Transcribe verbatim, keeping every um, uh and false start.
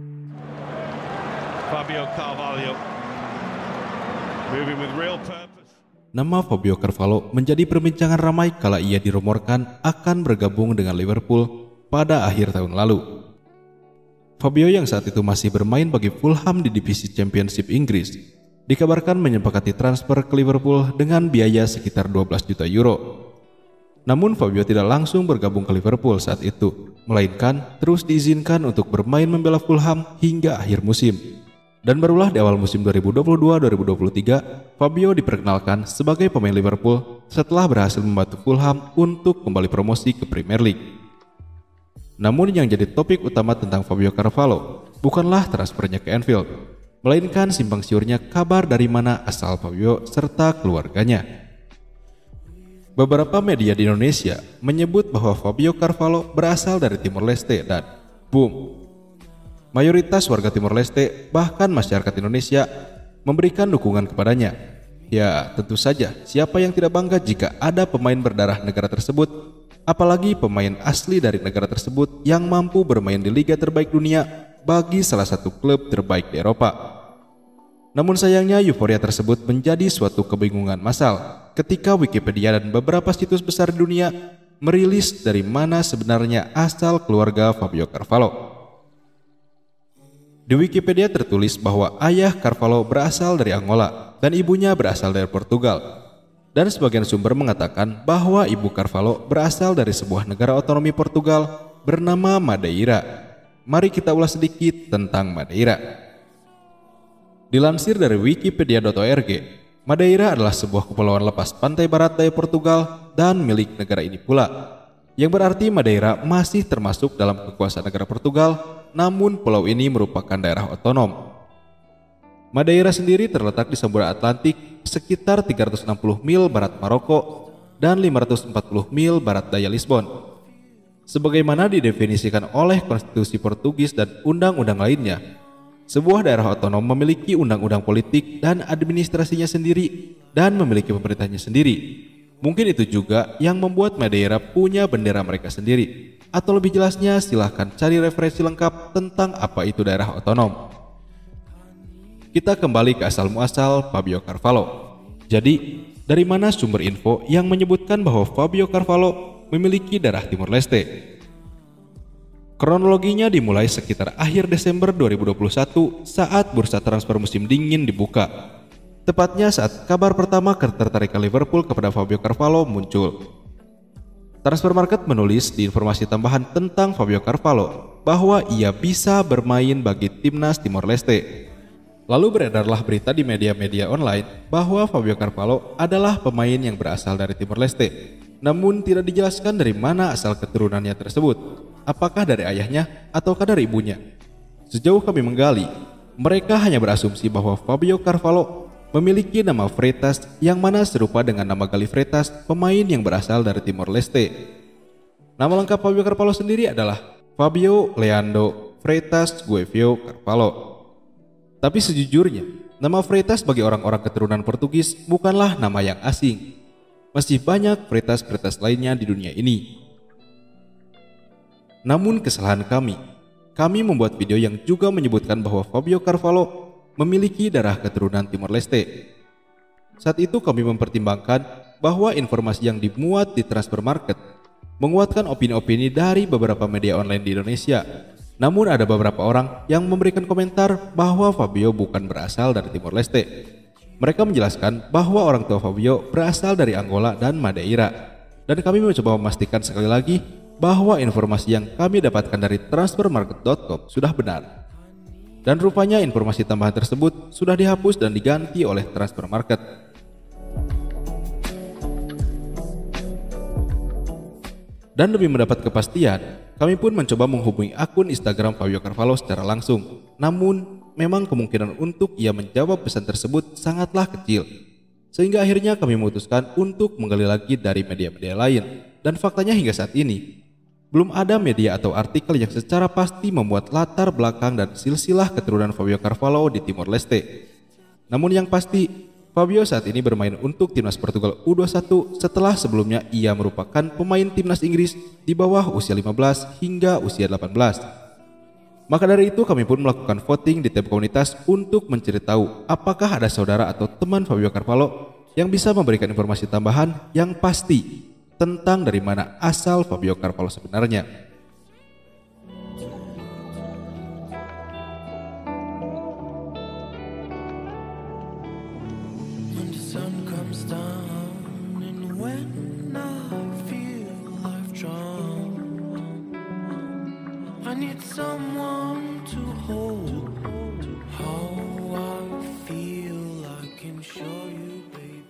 Fabio Carvalho moving with real purpose. Nama Fabio Carvalho menjadi perbincangan ramai kala ia dirumorkan akan bergabung dengan Liverpool pada akhir tahun lalu. Fabio yang saat itu masih bermain bagi Fulham di divisi Championship Inggris, dikabarkan menyepakati transfer ke Liverpool dengan biaya sekitar dua belas juta euro. Namun Fabio tidak langsung bergabung ke Liverpool saat itu, melainkan terus diizinkan untuk bermain membela Fulham hingga akhir musim. Dan barulah di awal musim dua ribu dua puluh dua dua ribu dua puluh tiga, Fabio diperkenalkan sebagai pemain Liverpool setelah berhasil membantu Fulham untuk kembali promosi ke Premier League. Namun yang jadi topik utama tentang Fabio Carvalho bukanlah transfernya ke Anfield, melainkan simpang siurnya kabar dari mana asal Fabio serta keluarganya. Beberapa media di Indonesia menyebut bahwa Fabio Carvalho berasal dari Timor Leste dan boom, mayoritas warga Timor Leste bahkan masyarakat Indonesia memberikan dukungan kepadanya. Ya tentu saja, siapa yang tidak bangga jika ada pemain berdarah negara tersebut, apalagi pemain asli dari negara tersebut yang mampu bermain di liga terbaik dunia bagi salah satu klub terbaik di Eropa. Namun sayangnya euforia tersebut menjadi suatu kebingungan massal ketika Wikipedia dan beberapa situs besar di dunia merilis dari mana sebenarnya asal keluarga Fabio Carvalho. Di Wikipedia tertulis bahwa ayah Carvalho berasal dari Angola dan ibunya berasal dari Portugal. Dan sebagian sumber mengatakan bahwa ibu Carvalho berasal dari sebuah negara otonomi Portugal bernama Madeira. Mari kita ulas sedikit tentang Madeira. Dilansir dari wikipedia titik org, Madeira adalah sebuah kepulauan lepas pantai barat daya Portugal dan milik negara ini pula. Yang berarti Madeira masih termasuk dalam kekuasaan negara Portugal, namun pulau ini merupakan daerah otonom. Madeira sendiri terletak di Samudra Atlantik sekitar tiga ratus enam puluh mil barat Maroko dan lima ratus empat puluh mil barat daya Lisbon. Sebagaimana didefinisikan oleh konstitusi Portugis dan undang-undang lainnya, sebuah daerah otonom memiliki undang-undang politik dan administrasinya sendiri dan memiliki pemerintahnya sendiri. Mungkin itu juga yang membuat Madeira punya bendera mereka sendiri. Atau lebih jelasnya silahkan cari referensi lengkap tentang apa itu daerah otonom. Kita kembali ke asal muasal Fabio Carvalho. Jadi, dari mana sumber info yang menyebutkan bahwa Fabio Carvalho memiliki darah Timor Leste? Kronologinya dimulai sekitar akhir Desember dua ribu dua puluh satu saat bursa transfer musim dingin dibuka. Tepatnya saat kabar pertama ketertarikan Liverpool kepada Fabio Carvalho muncul. Transfermarkt menulis di informasi tambahan tentang Fabio Carvalho bahwa ia bisa bermain bagi timnas Timor Leste. Lalu beredarlah berita di media-media online bahwa Fabio Carvalho adalah pemain yang berasal dari Timor Leste. Namun tidak dijelaskan dari mana asal keturunannya tersebut. Apakah dari ayahnya ataukah dari ibunya? Sejauh kami menggali, mereka hanya berasumsi bahwa Fabio Carvalho memiliki nama Freitas yang mana serupa dengan nama Gali Freitas, pemain yang berasal dari Timor Leste. Nama lengkap Fabio Carvalho sendiri adalah Fabio Leandro Freitas Guevio Carvalho. Tapi sejujurnya, nama Freitas bagi orang-orang keturunan Portugis bukanlah nama yang asing. Masih banyak Freitas-Freitas lainnya di dunia ini. Namun kesalahan kami, kami membuat video yang juga menyebutkan bahwa Fabio Carvalho memiliki darah keturunan Timor Leste. Saat itu kami mempertimbangkan bahwa informasi yang dimuat di Transfermarkt menguatkan opini-opini dari beberapa media online di Indonesia. Namun ada beberapa orang yang memberikan komentar bahwa Fabio bukan berasal dari Timor Leste. Mereka menjelaskan bahwa orang tua Fabio berasal dari Angola dan Madeira. Dan kami mencoba memastikan sekali lagi bahwa informasi yang kami dapatkan dari transfermarkt titik com sudah benar. Dan rupanya informasi tambahan tersebut sudah dihapus dan diganti oleh Transfermarkt. Dan demi mendapat kepastian, kami pun mencoba menghubungi akun Instagram Fabio Carvalho secara langsung. Namun, memang kemungkinan untuk ia menjawab pesan tersebut sangatlah kecil. Sehingga akhirnya kami memutuskan untuk menggali lagi dari media-media lain. Dan faktanya hingga saat ini, belum ada media atau artikel yang secara pasti memuat latar belakang dan silsilah keturunan Fabio Carvalho di Timor Leste. Namun yang pasti, Fabio saat ini bermain untuk timnas Portugal U dua puluh satu setelah sebelumnya ia merupakan pemain timnas Inggris di bawah usia lima belas hingga usia delapan belas. Maka dari itu kami pun melakukan voting di tab komunitas untuk mencari tahu apakah ada saudara atau teman Fabio Carvalho yang bisa memberikan informasi tambahan yang pasti tentang dari mana asal Fabio Carvalho sebenarnya. When the sun comes down and when I feel I've drowned, I need someone to hold. How I feel I can show you, baby.